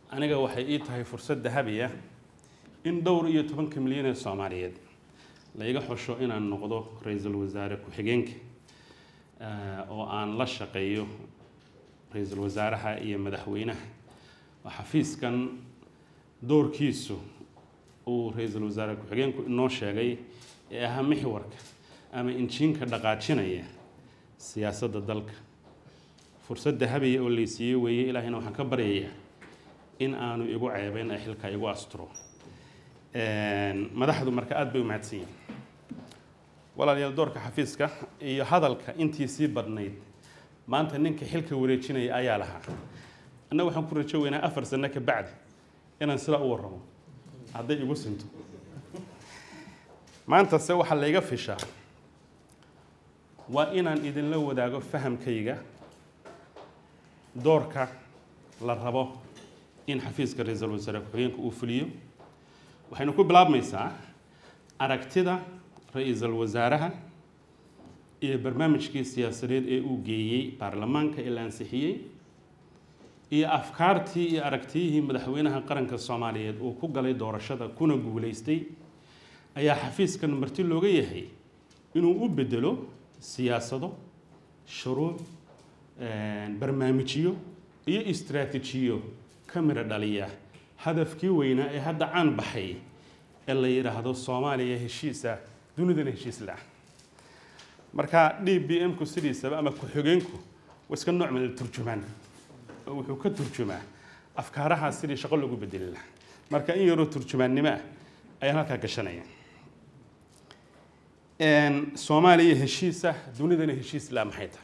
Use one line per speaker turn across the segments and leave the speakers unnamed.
aniga waxay ii tahay fursad dahabi ah in dhowr iyo 10 milyan ee Soomaaliyeed la iga xusho inaan noqdo ra'iisul wasaare ku xigeenka oo aan la shaqeeyo ra'iisul wasaaraha iyo madaxweynaha xafiiskan doorkiisu uu ra'iisul wasaare ku xigeenku inoo sheegay ee ah mixwarka ama injiinka dhaqaajinaya siyaasadda dalka fursad dahabi ah oo la siiyay weeye ilaahina waxaan ka baryayaa in aanu igu ceebeen ay xilka igu asturo madaxdu marka aad bay u mahadsan yihiin walaalayaal doorka xafiiska iyo hadalka intii sii badnayd maanta ninka xilka wareejinaya ayaa lahaa anna waxaan ku rajo weynaa 4 sano ka bacdi inaan sida u warramo hadday igu sinto maanta se waxa la iga fishaa waa inaan idinla wadaago fahamkayga doorka la rabo in xafiiska ra'iisul wasaare ku-xigeenka uu fuliyo waxaynu ku bilaabmaysaa aragtida ra'iisul wasaaraha iyo barnaamijkii siyaasadeed ee uu geeyey baarlamaanka ee la ansixiyey iyo afkaartii iyo aragtiyihii madaxweynaha qaranka Soomaaliyeed uu ku galay doorashada kuna guuleystay ayaa xafiiskan marti looga yahay inuu u bedelo siyaasado shuruuc barnaamijyo iyo istiraatiijiyo kamira dhaliya hadafkii weynaa ee hadda caan baxay ee la yiraahdo Soomaaliya heshiisa dunidana heshiis la marka DBM ku sidiisaba ama ku xigeenku iska nooc mid turjumaan wuxuu ka turjumaa afkaaraha sidii shaqo lagu bedeli lahaa marka in yaro turjumaannimo ay halka gashanayaan Soomaaliya heshiisa dunidana heshiis la maxay tahay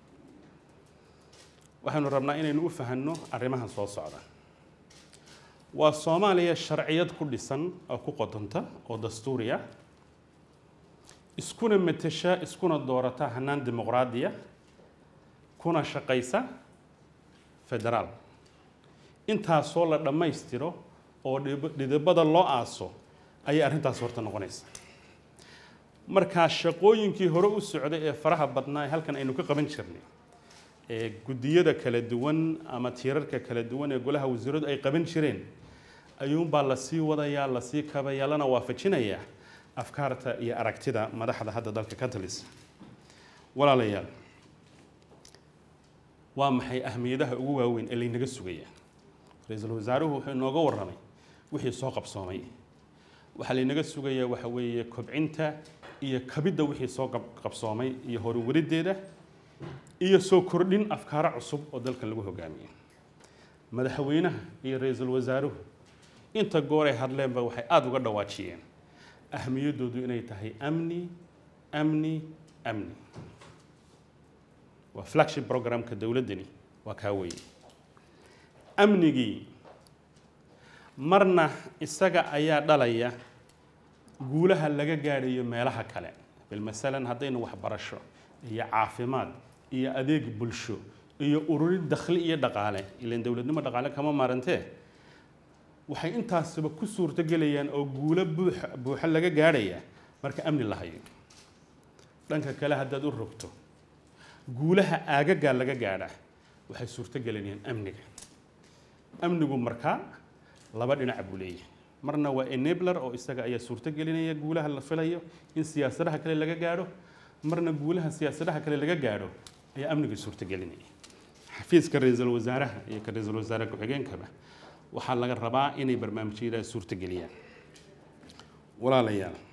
waxaanu rabnaa inaynu u fahanno arrimahan soo socda waa Soomaaliya sharciyad ku dhisan oo ku qodonta oo dastuuriya iskuna matasha iskuna doorata hanaan dimuqraadiya kuna shaqaysa federaal intaas oo la dhameystiro oo dhidibada loo aaso ay arrintaas horta noqonaysa marka shaqooyinkii hore u socday ee faraha badnaa halkan aynu ka qaban jirnay ee gudiyada kala duwan ama tiirarka kala duwan ee golaha wasiiradu ay qaban jireen ayuun baa la sii wadayaa la sii kabayaa lana waafajinayaa afkaarta iyo aragtida madaxda hadda dalka ka talisa walaalayaal waa maxay ahmiyadaha ugu waaweyn ee laynaga sugaya ra'iisul wasaaruhu wuxuu inooga warramay wixii soo qabsoomay waxa laynaga sugayaa waxa weeye kobcinta iyo kabidda wixii soo qabsoomay iyo horuwarideeda iyo soo kordhin afkaar cusub oo dalka lagu hogaamiyo madaxweynaha iyo ra'iisul wasaaruhu inta goor ay hadleenba waxay aad uga dhawaajiyeen ahmiyadoodu inay tahay amni amni amni waa flagship programka dawladani waa ka weey amnigi marna isaga ayaa dhalaya guulaha laga gaarayo meelaha kale bil masalan hadaynu wax barasho iyo caafimaad iyo adeeg bulsho iyo ururin dakhli iyo dhaqaale ileen dawladnimo dhaqaale kama maarantee waxay intaasba ku suurto galayaan oo guula buuxa laga gaaraya marka amni la hayo dhanka kale haddaad u rogto guulaha aagaga laga gaara waxay suurto galayaan amnigu marka laba dhinac buu leeyahay marna waa enabler oo isaga ayaa suurto galinaya guulaha la filayo in siyaasadaha kale laga gaaro marna guulaha siyaasadaha kale laga gaaro ayaa amniga suurto galinaya xafiiska ra'iisul wasaaraha iyo ka ra'iisul wasaare ku xigeenkaba waxaa laga rabaa inay barnaamijyada suurto galiyaan walaalayaal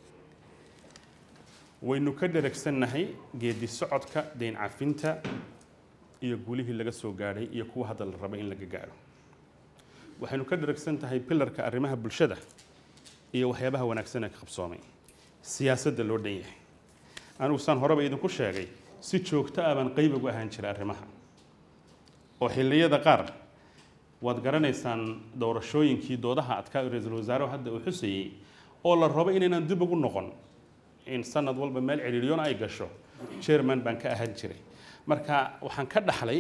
waynu ka dheregsannahay geedi socodka deyn cafinta iyo guulihii laga soo gaaray iyo kuwa hadda la rabo in laga gaaro waxaynu ka dheregsan tahay pilarka arrimaha bulshada iyo waxyaabaha wanaagsan ee ka qabsoomay siyaasadda loo dhan yahay anigu saan horeba idinku sheegay si joogto ah baan qayb ugu ahaan jiray arrimaha oo xilliyada qaar waad garanaysaan doorashooyinkii doodaha adkaa ra'iisul wasaaruhu hadda uu xusayay oo la rabo inaynan dib ugu noqon in sanad walba meel ciriiriyoon ay gasho chairman baan ka ahaan jiray marka waxaan ka dhaxlay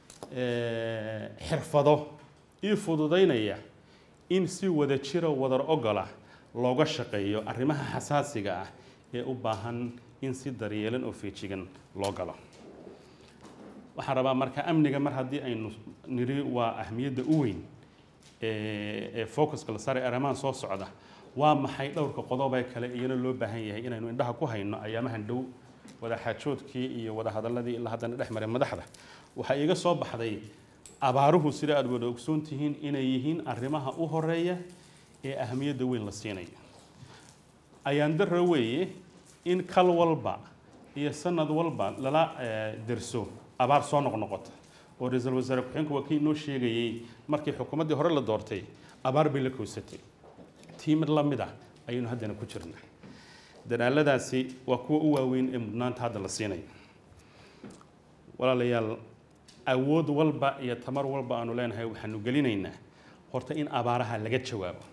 xirfado ii fududaynaya in si wada jiro wadar ogola looga shaqeeyo arrimaha xasaasiga ah ee u baahan in si daryeelan oo feejigan loo galo waxaan rabaa marka amniga mar haddii aynu niri waa ahmiyadda u weyn focus kala saaray arrimahan soo socda waa maxay dhowrka qodob ee kale iyana loo baahan yahay inaynu indhaha ku hayno ayaamahan dhow wada xaajoodkii iyo wada hadaladii ilaa haddana dhex maray madaxda waxa iga soo baxday abaaruhu sida aad wada ogsoon tihiin inay yihiin arrimaha u horeeya ee ahamiyadda weyn la siinayo ayaan darro weeye in kal walba iyo sanad walba lala derso abaar soo noqnoqota oo ra'iisul wasaare ku-xigeenku waa kii noo sheegayay markii xukuumaddii hore la doortay abaar bay la koosatay tiimid la mid ah ayaynu haddana ku jirnaa dadaaladaasi waa kuwa u waaweyn ee mudnaanta hadda la siinayo walaalayaal awood walba iyo tamar walba aanu leenahay waxaanu gelinaynaa horta in abaaraha laga jawaabo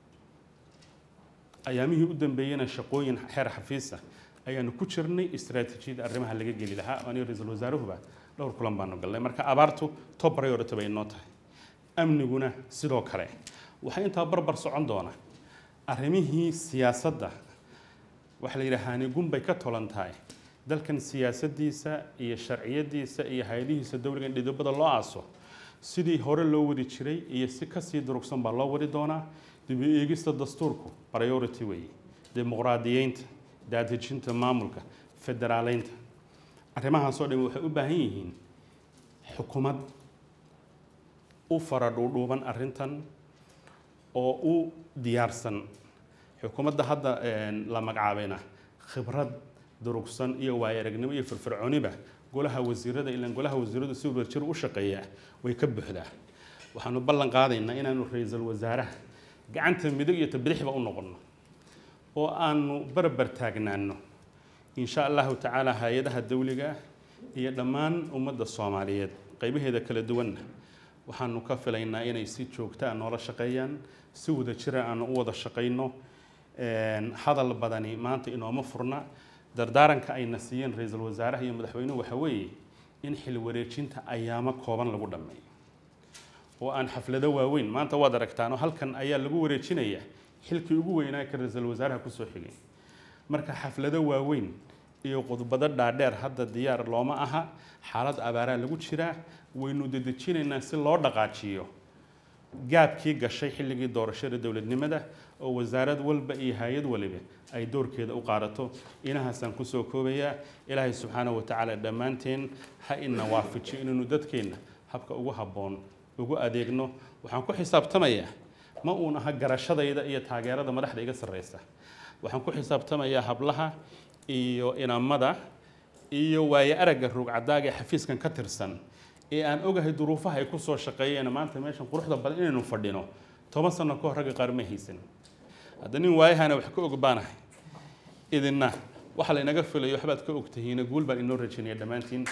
ayaamihii u dambeeyayna shaqooyin xeer xafiisa ayaanu ku jirnay istiraatiijiyada arrimaha laga geli lahaa aniga ra'iisul wasaaruhuba dhowr kulan baanu galnay marka abaartu top priority bay noo tahay amniguna sidoo kale waxay intaa barbar socon doona arrimihii siyaasadda waxa la yiraahdaa gunbay ka tolan tahay dalkan siyaasadiisa iyo sharciyadiisa iyo hay'adihiisa dawladda in dhidibada loo aaso sidii hore loo wadi jiray iyo si ka sii durugsan baa loo wadi doonaa dib u eegista dastuurku priority way dimuqraadiyeynta daadejinta maamulka federaaleynta arrimahan soo dhan waxay u baahan yihiin xukuumad u faradhuudhuuban arrintan oo u diyaarsan xukuumadda hadda la magacaabayna khibrad durugsan iyo waayo-aragnimo iyo firfircooniba golaha wasiirada ilaa golaha wasiiradu si wadajir u shaqeeya way ka buuxdaa waxaanu ballan qaadaynaa inaanu ra'iisul wasaaraha gacanta midig iyo tabdixba u noqono oo aanu barbar taagnaano insha Allah ta'ala hay'adaha dawliga iyo dhammaan ummadda Soomaaliyeed qaybaheeda kala duwan waxaanu ka filaynaa inay si joogto ah noola shaqeeyaan si wadajir ah aan u wada shaqeyno hadal badani maanta inooma furna dardaaranka ay nasiyeen ra'iisul wasaaraha iyo madaxweynuhu waxa weeye in xil wareejinta ayaamo kooban lagu dhameeyo oo aan xaflado waaweyn maanta waad aragtaan halkan ayaa lagu wareejinayaa xilkii ugu weynaa ka ra'iisul wasaaraha ku soo xigay marka xaflado waaweyn iyo qodobada dhaadheer hadda diyaar looma aha xaalad abaara lagu jira waynu dedejinaynaa si loo dhaqaajiyo gaabkii gashay xilligii doorashada dawladnimada oo wasaarad walba iyo hay'ad waliba ay doorkeeda u qaadato inahaasaan ku soo koobaya ilaahay subxaanahu wa ta'ala dhammaanteen ha ina waafajiyo inaynu dadkeena habka ugu habboon ugu adeegno waxaan ku xisaabtamayaa ma uun aha garashadayda iyo taageerada madaxda iga sarreysa waxaan ku xisaabtamayaa hablaha iyo inamada iyo waayo aragga rugcadaaga ee xafiiskan ka tirsan ee aan ogahay duruufaha ay ku soo shaqeeyeen maanta meeshan quruxda badan inaynu fadhino 10 sano ka hor ragga qaar ma haysan hadda nin waayahana wax ka ogbaanahay idinna waxa la inaga filayo waxbaad ka ogtahiin guul baan inoo rajaynaya dhamaantiin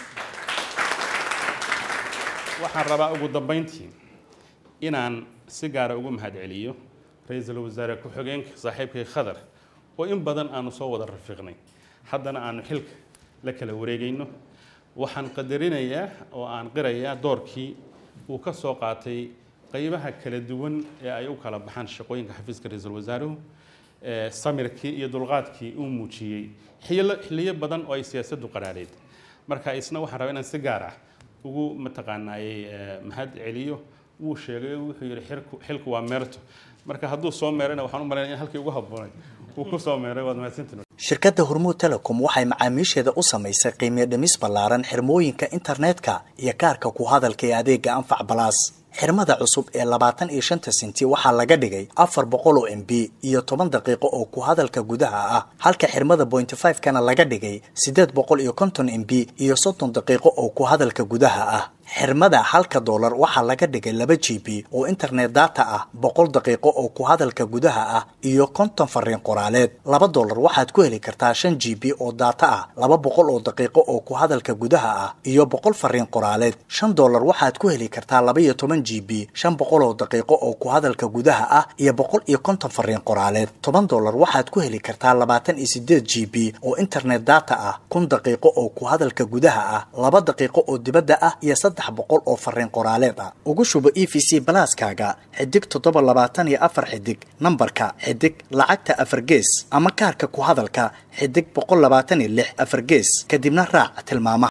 waxaan rabaa ugu dambeyntii inaan si gaar ah ugu mahadceliyo ra'iisul wasaare ku-xigeenka saaxiibkay Khadar oo in badan aanu soo wada rafiiqnay haddana aanu xilka la kala wareegayno waxaan qadarinayaa oo aan qirayaa doorkii uu ka soo qaatay qaybaha kala duwan ee ay u kala baxaan shaqooyinka xafiiska ra'iisul wasaaruhu samirkii iyo dulqaadkii uu muujiyay xilliyo badan oo ay siyaasaddu qaraareed marka isna waxaan rabaa inaan si gaar ah ugu mataqaanaayay mahad celiyo wuu sheegay wuxuu yiri xilku waa meerto marka hadduu soo meerana waxaan u maleynayaa in halkii ugu habboonay uu ku soo meeray waad mahadsantiin
shirkadda Hormuud Telecom waxay macaamiisheeda u samaysay qiimo dhimis ballaaran xirmooyinka internetka iyo kaarka ku hadalka ee adeega Anfac Plus xirmada cusub ee 25 senti waxaa laga dhigay 400 MB iyo 10 daqiiqo oo ku hadalka gudaha ah halka xirmada 0.5 kana laga dhigay 850 MB iyo 30 daqiiqo oo ku hadalka gudaha ah xirmada $1 waxaa laga dhigay 2 GB oo internet data ah 100 daqiiqo oo ku hadalka gudaha ah iyo 50 fariin qoraaleed $2 waxaad ku heli kartaa 5 GB oo data ah 200 oo daqiiqo oo ku hadalka gudaha ah iyo 100 fariin qoraaleed $5 waxaad ku heli kartaa 12 GB 500 oo daqiiqo oo ku hadalka gudaha ah iyo 150 fariin qoraaleed $10 waxaad ku heli kartaa 28 GB oo internet data ah 1000 daqiiqo oo ku hadalka gudaha ah 2 daqiiqo oo dibadda ah iyo 300 oo fariin qoraaleed ah ugu shubo EVC Plus-kaaga xidig 724 xidig nambarka xidig lacagta 4 gees ama kaarka ku hadalka xidig 126 4 gees kadibna raac tilmaamaha